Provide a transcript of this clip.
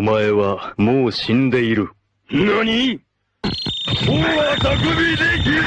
前はもう死んでいる。 何？王は匠でき